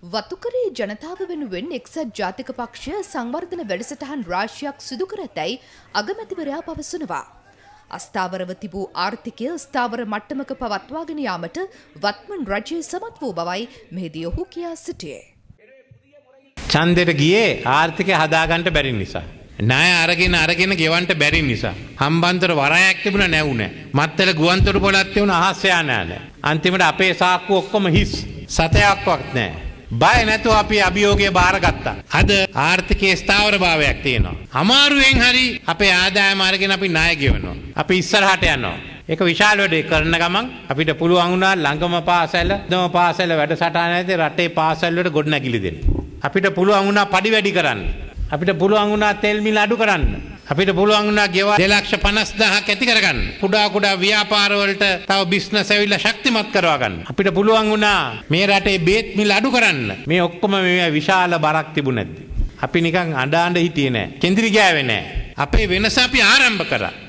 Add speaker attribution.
Speaker 1: වතුකරේ ජනතාව වෙනුවෙන් එක්සත් ජාතික පක්ෂය සංවර්ධන වැඩසටහන් රාශියක් සිදු කර ඇතැයි අගමැතිවරයා පවසනවා. අස්ථාවරව තිබූ ආර්ථිකය ස්ථාවර මට්ටමක පවත්වාගෙන යාමට වත්මන් රජය සමත් වූ බවයි මෙහිදී ඔහු කියා සිටියේ.
Speaker 2: ඡන්දෙට ගියේ ආර්ථිකය හදාගන්න බැරි නිසා. ණය අරගෙන ගෙවන්න බැරි නිසා. හම්බන්තොට වරායක් තිබුණා නැවුනේ. මත්තල ගුවන්තොට පොළක් තිබුණා අහස් යන්නේ නැහැ. අන්තිමට අපේ සාක්කු ඔක්කොම හිස්. සතයක්වත් නැහැ. බය නැතුව අපි අභියෝගය බාරගත්තා. අද ආර්ථිකයේ ස්ථාවරභාවයක් තියෙනවා. අමාරුවෙන් හරි අපේ ආදායම අරගෙන අපි ණය ගෙවනවා. අපි ඉස්සරහට යනවා. ඒක විශාල වැඩේ කරන ගමන් අපිට පුළුවන් වුණා ළඟම පාසල වැඩසටහන ඇදී රටේ පාසල් වලට ගොඩනැගිලි දෙන්න. අපිට පුළුවන් වුණා පඩි වැඩි කරන්න. අපිට පුළුවන් වුණා තෙල් මිල අඩු කරන්න. අපිට පුළුවන් වුණා ගෙවල් 2,50,000ක් ඇති කරගන්න. කුඩා ව්‍යාපාර වලට තව බිස්නස් ඇවිල්ලා ශක්තිමත් කරවා ගන්න. අපිට පුළුවන් වුණා මේ රටේ බේත් මිල අඩු කරන්න. මේ ඔක්කොම මේ විශාල බරක් තිබුණ නැද්ද? අපි නිකන් අඬ හිටියේ නෑ. කෙන්දිරි ගෑවේ නෑ. අපේ වෙනස අපි ආරම්භ කරා.